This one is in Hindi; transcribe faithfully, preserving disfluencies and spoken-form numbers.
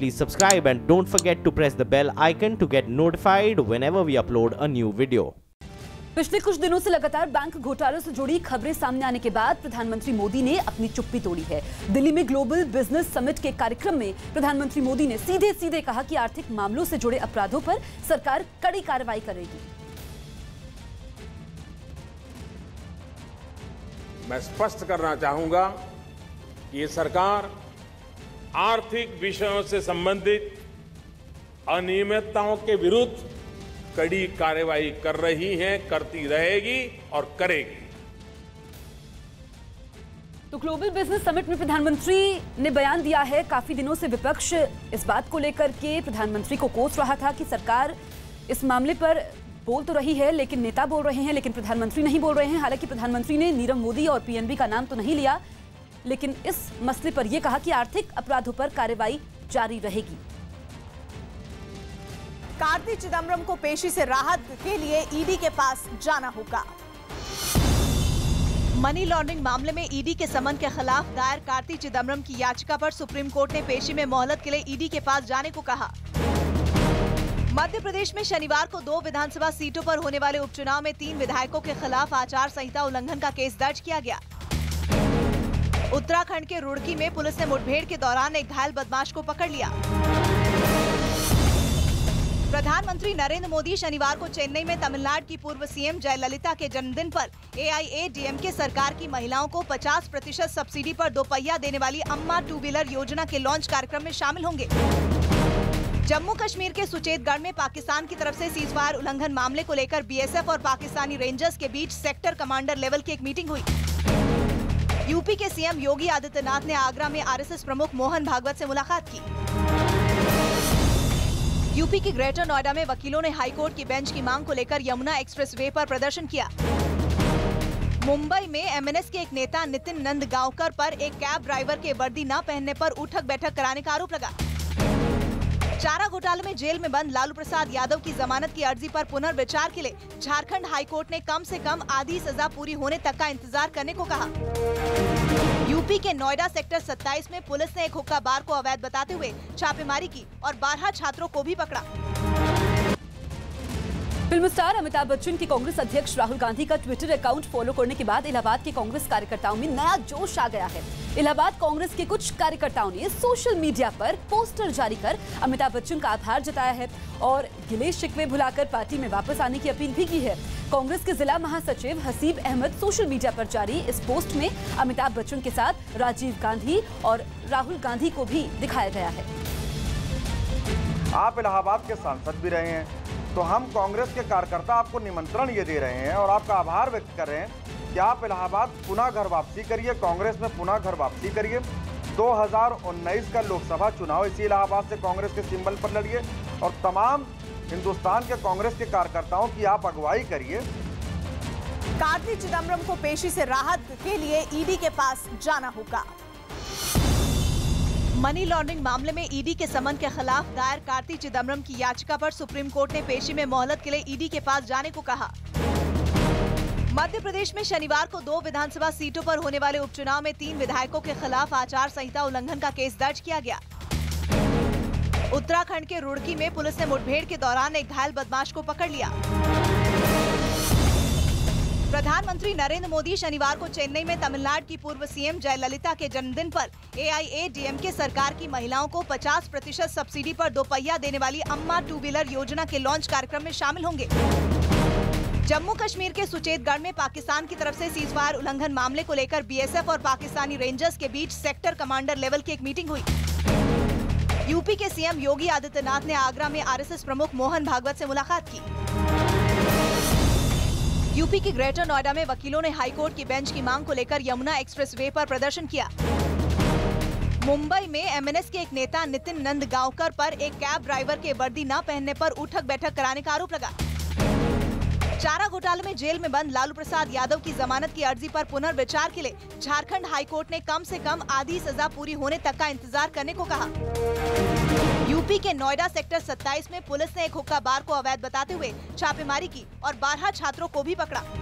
please subscribe and don't forget to press the bell icon to get notified whenever we upload a new video. पिछले कुछ दिनों से लगातार बैंक घोटालों से जुड़ी खबरें सामने आने के बाद प्रधानमंत्री मोदी ने अपनी चुप्पी तोड़ी है। दिल्ली में ग्लोबल बिजनेस समिट के कार्यक्रम में प्रधानमंत्री मोदी ने सीधे सीधे कहा कि आर्थिक मामलों से जुड़े अपराधों पर सरकार कड़ी कार्रवाई करेगी। मैं स्पष्ट करना चाहूंगा कि ये सरकार आर्थिक विषयों से संबंधित अनियमितताओं के विरुद्ध कड़ी कार्रवाई कर रही है, करती रहेगी और करेगी। तो ग्लोबल बिजनेस समिट में प्रधानमंत्री ने बयान दिया है। काफी दिनों से विपक्ष इस बात को लेकर के प्रधानमंत्री को कोस रहा था कि सरकार इस मामले पर बोल तो रही है, लेकिन नेता बोल रहे हैं, लेकिन प्रधानमंत्री नहीं बोल रहे हैं। हालांकि प्रधानमंत्री ने नीरव मोदी और पीएनबी का नाम तो नहीं लिया, लेकिन इस मसले पर यह कहा कि आर्थिक अपराधों पर कार्रवाई जारी रहेगी। कार्ति चिदम्बरम को पेशी से राहत के लिए ईडी के पास जाना होगा। मनी लॉन्ड्रिंग मामले में ईडी के समन के खिलाफ दायर कार्ति चिदम्बरम की याचिका पर सुप्रीम कोर्ट ने पेशी में मोहलत के लिए ईडी के पास जाने को कहा। मध्य प्रदेश में शनिवार को दो विधानसभा सीटों पर होने वाले उपचुनाव में तीन विधायकों के खिलाफ आचार संहिता उल्लंघन का केस दर्ज किया गया। उत्तराखंड के रुड़की में पुलिस ने मुठभेड़ के दौरान एक घायल बदमाश को पकड़ लिया। प्रधानमंत्री नरेंद्र मोदी शनिवार को चेन्नई में तमिलनाडु की पूर्व सीएम जयललिता के जन्मदिन पर एआईएडीएमके सरकार की महिलाओं को पचास प्रतिशत सब्सिडी पर दोपहिया देने वाली अम्मा टू व्हीलर योजना के लॉन्च कार्यक्रम में शामिल होंगे। जम्मू कश्मीर के सुचेतगढ़ में पाकिस्तान की तरफ से सीजफायर उल्लंघन मामले को लेकर बीएसएफ और पाकिस्तानी रेंजर्स के बीच सेक्टर कमांडर लेवल की एक मीटिंग हुई। यूपी के सीएम योगी आदित्यनाथ ने आगरा में आरएसएस प्रमुख मोहन भागवत से मुलाकात की। यूपी की ग्रेटर नोएडा में वकीलों ने हाईकोर्ट की बेंच की मांग को लेकर यमुना एक्सप्रेसवे पर प्रदर्शन किया। मुंबई में एमएनएस के एक नेता नितिन नंदगांवकर पर एक कैब ड्राइवर के वर्दी न पहनने पर उठक बैठक कराने का आरोप लगा। चारा घोटाले में जेल में बंद लालू प्रसाद यादव की जमानत की अर्जी पर पुनर्विचार के लिए झारखंड हाईकोर्ट ने कम से कम आधी सजा पूरी होने तक का इंतजार करने को कहा। यूपी के नोएडा सेक्टर सत्ताईस में पुलिस ने एक हुक्का बार को अवैध बताते हुए छापेमारी की और बारह छात्रों को भी पकड़ा। फिल्म स्टार अमिताभ बच्चन की कांग्रेस अध्यक्ष राहुल गांधी का ट्विटर अकाउंट फॉलो करने के बाद इलाहाबाद के कांग्रेस कार्यकर्ताओं में नया जोश आ गया है। इलाहाबाद कांग्रेस के कुछ कार्यकर्ताओं ने सोशल मीडिया पर पोस्टर जारी कर अमिताभ बच्चन का आभार जताया है और गिले शिकवे भुलाकर पार्टी में वापस आने की अपील भी की है। कांग्रेस के जिला महासचिव हसीब अहमद सोशल मीडिया पर जारी इस पोस्ट में अमिताभ बच्चन के साथ राजीव गांधी और राहुल गांधी को भी दिखाया गया है। आप इलाहाबाद के सांसद भी रहे हैं, तो हम कांग्रेस के कार्यकर्ता आपको निमंत्रण ये दे रहे हैं और आपका आभार व्यक्त कर रहे हैं कि आप इलाहाबाद पुनः घर वापसी करिए, कांग्रेस में पुनः घर वापसी करिए। दो हज़ार उन्नीस का लोकसभा चुनाव इसी इलाहाबाद से कांग्रेस के सिंबल पर लड़िए और तमाम हिंदुस्तान के कांग्रेस के कार्यकर्ताओं की आप अगुवाई करिए। कार्ति चिदम्बरम को पेशी से राहत के लिए ईडी के पास जाना होगा। मनी लॉन्ड्रिंग मामले में ईडी के समन के खिलाफ दायर कार्ति चिदम्बरम की याचिका पर सुप्रीम कोर्ट ने पेशी में मोहलत के लिए ईडी के पास जाने को कहा। मध्य प्रदेश में शनिवार को दो विधानसभा सीटों पर होने वाले उपचुनाव में तीन विधायकों के खिलाफ आचार संहिता उल्लंघन का केस दर्ज किया गया। उत्तराखंड के रुड़की में पुलिस ने मुठभेड़ के दौरान एक घायल बदमाश को पकड़ लिया। प्रधानमंत्री नरेंद्र मोदी शनिवार को चेन्नई में तमिलनाडु की पूर्व सीएम जयललिता के जन्मदिन पर एआईएडीएमके सरकार की महिलाओं को पचास प्रतिशत सब्सिडी पर दोपहिया देने वाली अम्मा टू व्हीलर योजना के लॉन्च कार्यक्रम में शामिल होंगे। जम्मू कश्मीर के सुचेतगढ़ में पाकिस्तान की तरफ से सीजफायर उल्लंघन मामले को लेकर बीएसएफ और पाकिस्तानी रेंजर्स के बीच सेक्टर कमांडर लेवल की एक मीटिंग हुई। यूपी के सीएम योगी आदित्यनाथ ने आगरा में आरएसएस प्रमुख मोहन भागवत से मुलाकात की। यूपी की ग्रेटर नोएडा में वकीलों ने हाईकोर्ट की बेंच की मांग को लेकर यमुना एक्सप्रेसवे पर प्रदर्शन किया। मुंबई में एमएनएस के एक नेता नितिन नंदगांवकर पर एक कैब ड्राइवर के वर्दी न पहनने पर उठक बैठक कराने का आरोप लगा। चारा घोटाले में जेल में बंद लालू प्रसाद यादव की जमानत की अर्जी पर पुनर्विचार के लिए झारखंड हाईकोर्ट ने कम से कम आधी सजा पूरी होने तक का इंतजार करने को कहा। यूपी के नोएडा सेक्टर सत्ताईस में पुलिस ने एक हुक्का बार को अवैध बताते हुए छापेमारी की और बारह छात्रों को भी पकड़ा।